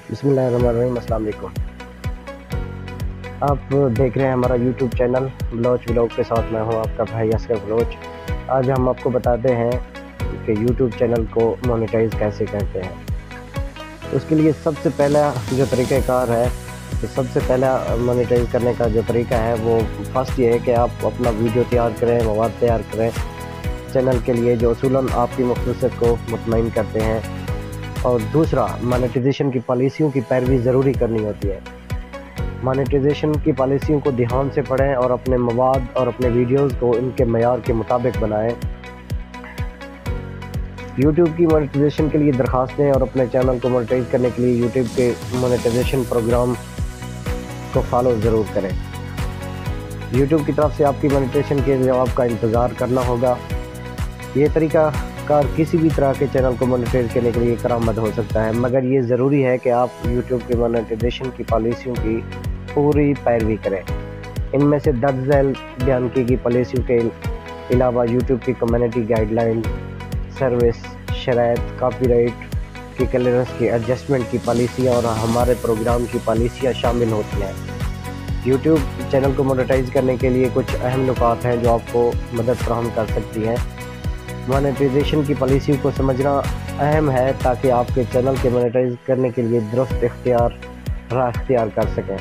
बिस्मिल्लाहिर्रहमानिर्रहीम। अस्सलाम वालेकुम। आप देख रहे हैं हमारा यूट्यूब चैनल बलोच व्लॉग के साथ मैं हूं आपका भाई असगर बलोच। आज हम आपको बताते हैं कि यूट्यूब चैनल को मोनेटाइज़ कैसे करते हैं। उसके लिए सबसे पहला जो तरीक़ाकार है, तो सबसे पहला मोनेटाइज़ करने का जो तरीका है वो फर्स्ट ये है कि आप अपना वीडियो तैयार करें, मवाद तैयार करें चैनल के लिए जो असूलन आपकी मखसूसियत को मुतमईन करते हैं। और दूसरा, मोनेटाइजेशन की पॉलिसियों की पैरवी ज़रूरी करनी होती है। मोनेटाइजेशन की पॉलिसियों को ध्यान से पढ़ें और अपने मवाद और अपने वीडियोस को इनके मयार के मुताबिक बनाएं। यूट्यूब की मोनेटाइजेशन के लिए दरखास्तें और अपने चैनल को मोनेटाइज करने के लिए यूट्यूब के मोनेटाइजेशन प्रोग्राम को फॉलो ज़रूर करें। यूट्यूब की तरफ से आपकी मोनेटाइजेशन के जवाब का इंतज़ार करना होगा। ये तरीका कार किसी भी तरह के चैनल को मोनेटाइज करने के लिए करामद हो सकता है, मगर ये ज़रूरी है कि आप यूट्यूब की मोनेटाइजेशन की पॉलिसियों की पूरी पैरवी करें। इनमें से दर्ज झैल बयान की गई पॉलिसियों के अलावा यूट्यूब की कम्युनिटी गाइडलाइन, सर्विस शराइत, कॉपीराइट की क्लियरेंस की एडजस्टमेंट की पॉलिसियाँ और हमारे प्रोग्राम की पॉलिसियाँ शामिल होती हैं। यूट्यूब चैनल को मोनेटाइज करने के लिए कुछ अहम नुकात हैं जो आपको मदद फराहम कर सकती हैं। मोनेटाइजेशन की पॉलिसियों को समझना अहम है ताकि आपके चैनल के मोनेटाइज करने के लिए दुरुस्त राह इख्तियार कर सकें।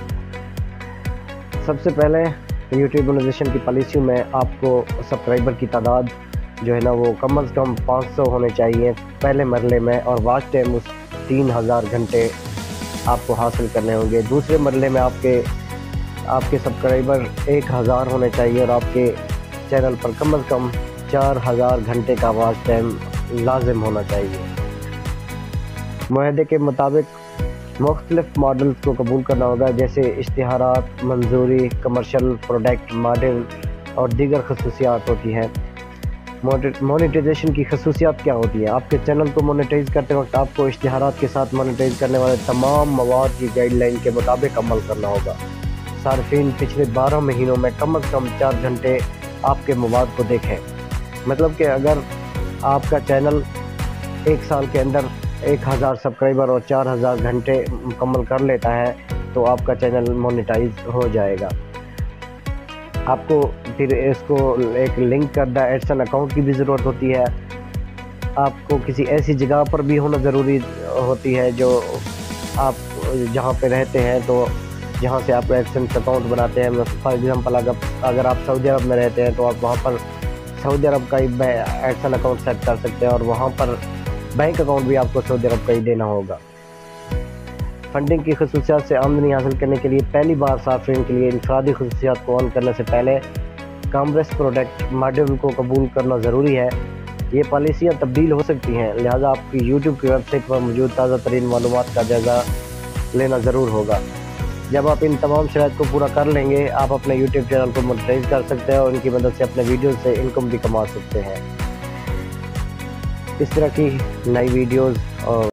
सबसे पहले यूट्यूब मोनेटाइजेशन की पॉलिसियों में आपको सब्सक्राइबर की तादाद जो है ना वो कम से कम 500 होने चाहिए पहले मरले में, और वॉच टाइम उस 3000 घंटे आपको हासिल करने होंगे। दूसरे मरले में आपके सब्सक्राइबर 1000 होने चाहिए और आपके चैनल पर कम से कम 4000 घंटे का वॉच टाइम लाजिम होना चाहिए। मुआहदे के मुताबिक मुख्तलिफ मॉडल्स को कबूल करना होगा, जैसे इश्तिहारात, मंजूरी, कमर्शियल प्रोडक्ट, मॉडल और दीगर खसूसियात होती हैं। मोनेटाइजेशन की खसूसियात क्या होती है? आपके चैनल को मोनेटाइज करते वक्त आपको इश्तिहारात के साथ मोनेटाइज करने वाले तमाम मवाद की गाइडलाइन के मुताबिक अमल करना होगा। सार्फिन पिछले 12 महीनों में कम से कम 4 घंटे आपके मवाद को देखें। मतलब कि अगर आपका चैनल 1 साल के अंदर 1000 सब्सक्राइबर और 4000 घंटे मुकम्मल कर लेता है तो आपका चैनल मोनेटाइज हो जाएगा। आपको फिर इसको एक लिंक करदा एडसन अकाउंट की भी ज़रूरत होती है। आपको किसी ऐसी जगह पर भी होना ज़रूरी होती है जो आप जहाँ पे रहते हैं, तो जहाँ से आप एडसन अकाउंट बनाते हैं। फॉर एग्ज़ाम्पल अगर आप सऊदी अरब में रहते हैं तो आप वहाँ पर सऊदी अरब का ही एडसन अकाउंट सेट कर सकते हैं और वहाँ पर बैंक अकाउंट भी आपको सऊदी अरब का ही देना होगा। फंडिंग की खसूसियात से आमदनी हासिल करने के लिए पहली बार सार्फिन के लिए इनफरादी खसूसियात को ऑन करने से पहले कॉमर्स प्रोडक्ट मॉडल को कबूल करना ज़रूरी है। ये पॉलिसियाँ तब्दील हो सकती हैं, लिहाजा आपकी यूट्यूब की वेबसाइट पर मौजूद ताज़ा तरीन मालूमात का जायज़ा लेना ज़रूर होगा। जब आप इन तमाम शराइत को पूरा कर लेंगे, आप अपने यूट्यूब चैनल को मोनेटाइज कर सकते हैं और उनकी मदद से अपने वीडियो से इनकम भी कमा सकते हैं। इस तरह की नई वीडियोज़ और